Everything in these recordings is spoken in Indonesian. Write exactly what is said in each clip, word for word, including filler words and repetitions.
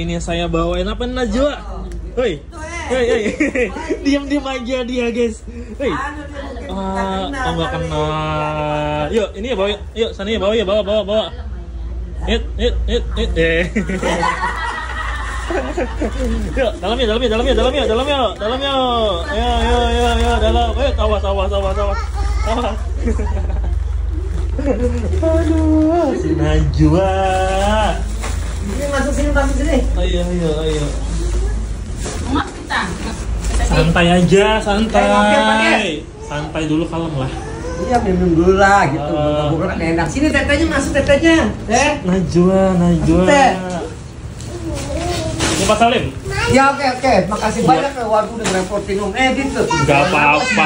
ini saya bawain apa nih Najwa? Hei, hei, hei, diam-diam aja dia guys. Hei, ah, oh nggak kenal. Yuk, ini ya bawa, yuk sana ya bawa ya bawa bawa bawa. Hit, hit, hit, hit, eh. Yuk, dalamnya, dalamnya, dalamnya, dalamnya, dalamnya, dalamnya. Ya, ya, ya, ya, dalam. Ayo, awas, awas, awas, awas, awas. Aduh, si Najwa. Ini masuk sini, masuk sini. Ayo, ayo, ayo. Mas kita. Santai aja, santai. Santai dulu, kalem lah. Iya, minum dulu lah gitu. Uh, Bukan enak. Sini tetenya masuk tetenya. Eh, Najwa, Najwa. Ini Pak Salim. Ya oke oke, makasih banyak ya. Waduh udah ngerepotin om edit tuh. Gak apa-apa.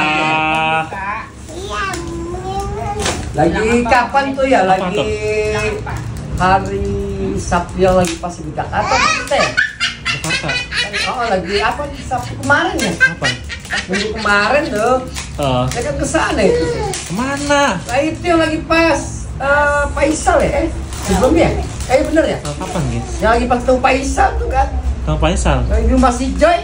Lagi kapan tuh ya? Apa Lagi tuh? hari Sabtu yang lagi pas di Jakarta kita ya? Jakarta. Oh lagi apa Sabtu kemarin ya? Apa? Minggu kemarin tuh. Uh, Saya kan kesana itu. kemana? Nah itu yang lagi pas uh, Faisal ya? Eh sebelumnya? Eh bener ya? Uh, kapan guys? Yang lagi pas ketemu Faisal tuh kan? Kang Faisal. Lagi di rumah si Joy.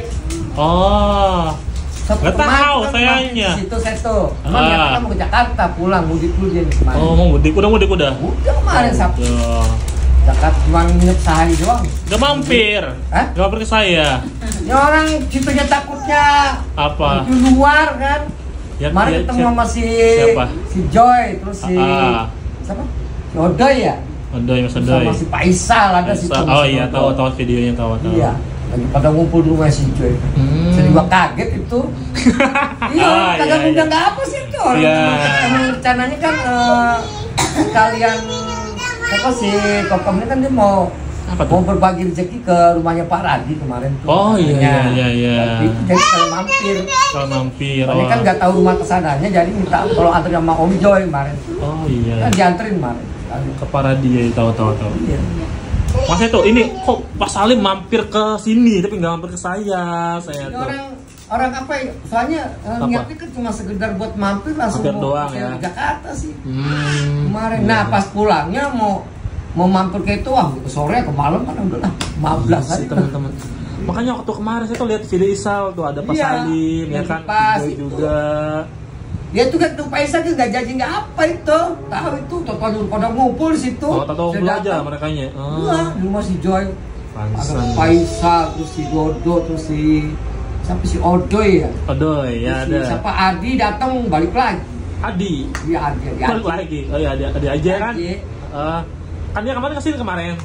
Oh. Sabtu Nggak kemarin tahu kan sayangnya. Di situ saya tuh. Cuman Ah. dia kan mau ke Jakarta pulang mudik dulu dia nih kemarin. Oh, mau mudik, udah mudik udah. Udah kemarin Sabtu. Oh. Jakarta cuma nginep sehari doang. Gak mampir. Hah? Gak mampir ke saya. Ya orang situnya takutnya Apa? di luar kan. Ya, Kemarin ya, ketemu siapa? sama si Siapa? si Joy terus si Ah. siapa? Si Odoy ya. Odoy, Mas Odoy. Sama si Faisal ada si Faisal. Oh iya, tahu tahu videonya tahu tahu. Iya. Lagi pada ngumpul di rumah si Joy. Hmm. Saya juga kaget itu. Iya, Ah, kagak iya, ngundang iya. nggak apa sih itu orang. Iya. Emang rencananya kan eh, kalian apa sih Kokom ini kan dia mau Apa mau tuh? berbagi rezeki ke rumahnya Pak Radi kemarin tuh. Oh iya iya katanya. iya iya. Tapi itu jadi kalau mampir. Kalau mampir. Soalnya Oh. kan nggak tahu rumah kesananya jadi minta kalau antar sama Om Joy kemarin. Oh iya. Kan dianterin kemarin. Ke Paradia tahu tahu tahu. Iya. Maksudnya tuh ini kok Pak Salim mampir ke sini tapi nggak mampir ke saya, saya Ini tuh. orang orang apa ya? Soalnya eh, Apa? niatnya kan cuma sekedar buat mampir langsung Mampir mau doang ke ya. Jakarta sih. Hmm. Kemarin. Iya. Nah, pas pulangnya mau mau mampir ke itu wah ke sore ke malam kan udah lah lima belas sih aja. teman-teman. Makanya waktu kemarin saya tuh lihat video Isal tuh ada Pak Iya, Salim ya yang kan, pas Joy itu. juga. Dia tuh kan tuh Faisal kan nggak janji nggak apa itu. Tahu itu total pada ngumpul di situ. Oh, tahu Saya ngumpul aja datang. mereka nya. Iya, Oh. di rumah si Joy. Pantesan. Ada Faisal, terus si Dodo, terus si siapa si Odoy ya. Odoy ya Terus si ada. siapa Adi datang balik lagi. Adi. Iya Adi, Adi. Balik lagi. Oh iya Adi, Adi aja kan. Adi. Eh, kan dia kemarin kesini kemarin.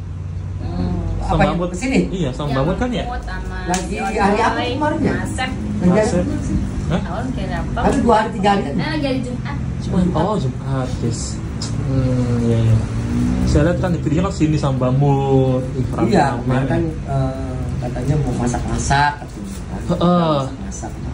Apa Sama yang Bambut. kesini? Iya, sama Bambut kan ya. Lagi hari apa kemarin ya? Asep. Asep. Hah? Tahun kayak apa? Tapi dua hari tiga hari kan? Nah, lagi hari Jumat. Oh, Jumat, guys. Hmm, iya iya. Saya lihat kan di videonya kan sini sama Bambut. Ih, Iya, rame-rame. kemarin kan eh, katanya mau masak-masak. Heeh. Masak-masak.